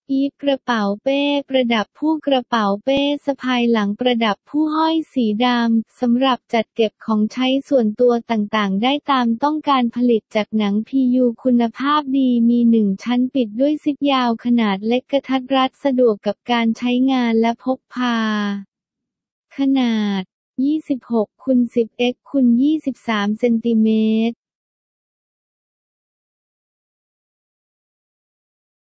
อีฟกระเป๋าเป้ประดับผู้กระเป๋าเป้สะพายหลังประดับผู้ห้อยสีดำสำหรับจัดเก็บของใช้ส่วนตัวต่างๆได้ตามต้องการผลิตจากหนัง PU คุณภาพดีมี1ชั้นปิดด้วยซิปยาวขนาดเล็กกระทัดรัดสะดวกกับการใช้งานและพกพาขนาด26 x 10 x 23 เซนติเมตร